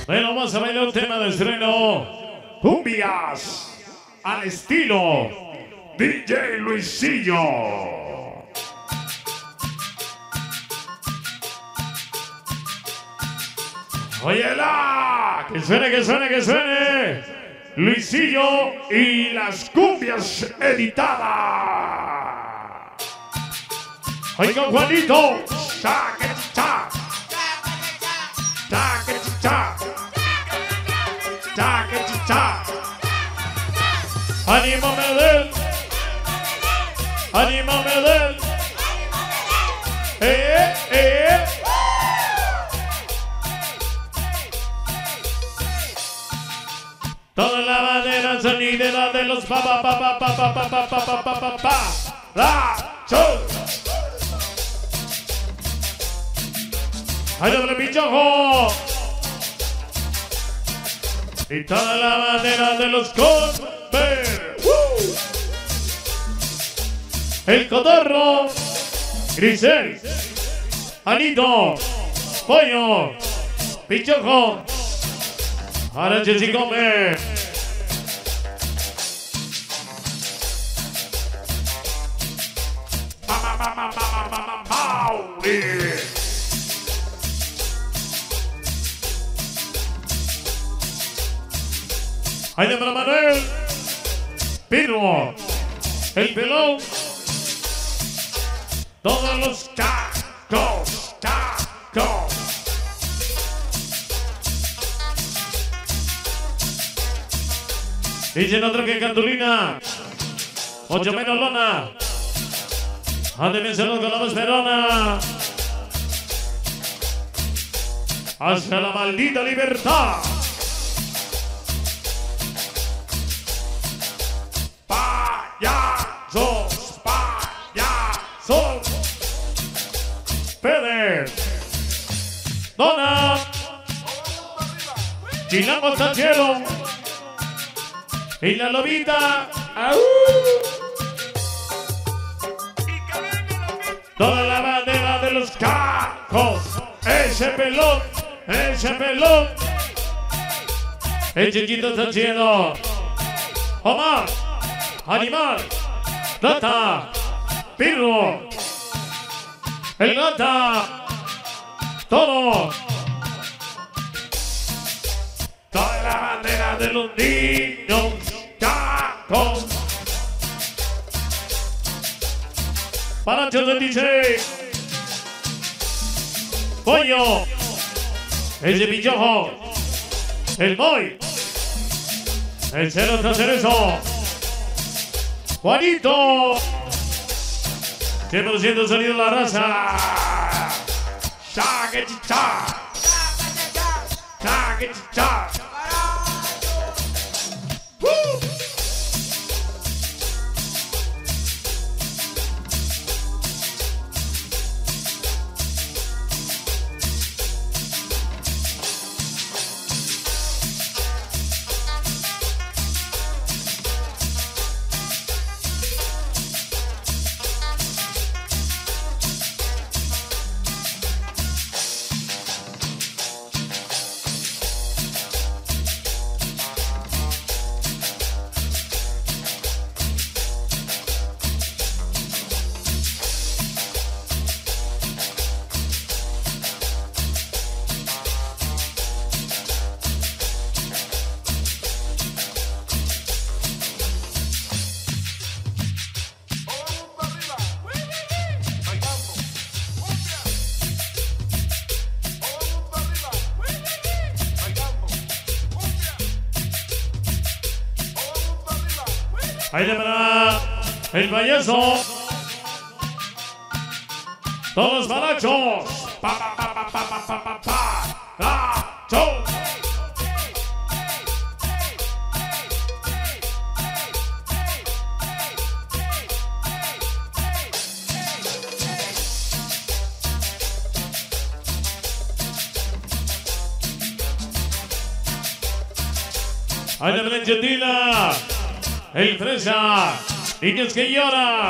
Bueno, vamos a bailar un tema de estreno. Cumbias al estilo DJ Luisillo. ¡Óyela! ¡Que suene, que suene, que suene! Luisillo y las cumbias editadas. Oiga, Juanito. Chaque, cha. Chaque, cha. Chaque, cha. Anímame de él. Anímame de él. Eh. Toda la bandera sonidera de los ¡ay, doble pichojo! Y toda la bandera de los Conver. El Cotorro, Grisel, Anito, Pollo, Pichojo, Araches y Come. Ahí de Manuel, Pino, el pelón, todos los cacos. Dicen otro que Cantulina, 8 menos lona, Atención con la Vesperona, hasta la maldita libertad. Payasos, Pérez, Dona, Chilango hasta el cielo, y la lobita, ¡au! Toda la bandera de los cacos, ese pelón, el chiquito está cielo, Omar, Animal, Gata, Pirro, el Gata, todo. Toda la bandera de los niños cacos. Panachos del DJ. Pollo. El de Pichojo. El Boy. El Cero tras Cerezo. Juanito. 100% sonido de la raza. Chaque chicha. Chaque chicha. Ahí de para el payaso. Todos los barachos. Ahí de Valentina. El Fresa, niños que lloran.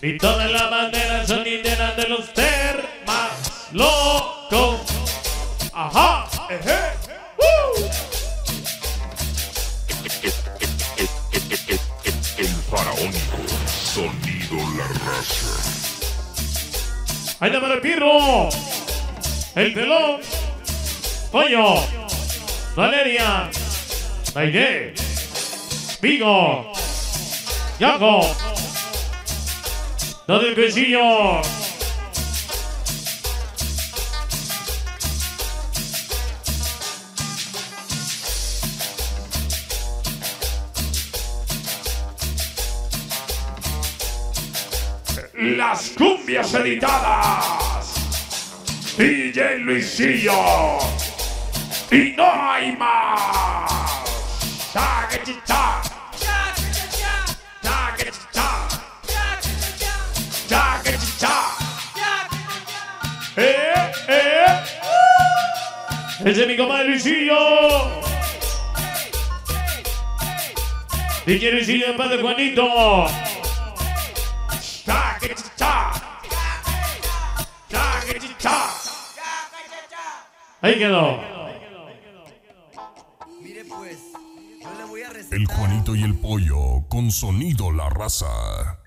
Y todas las banderas son indianas de los termas locos. Ajá, El faraónico sonido La Raza. Ahí está para el Pirro, el Telón, Pollo, Valeria, Aide, Vigo, Yago, todo el Quesillo. Las cumbias editadas, DJ Luisillo, y no hay más. Chaquechicha, chaquechicha, chaquechicha. Ese es mi comadre Luisillo. DJ Luisillo de Padre Juanito. Ahí quedó. Mire pues, no le voy a recetar. El Juanito y el Pollo con sonido La Raza.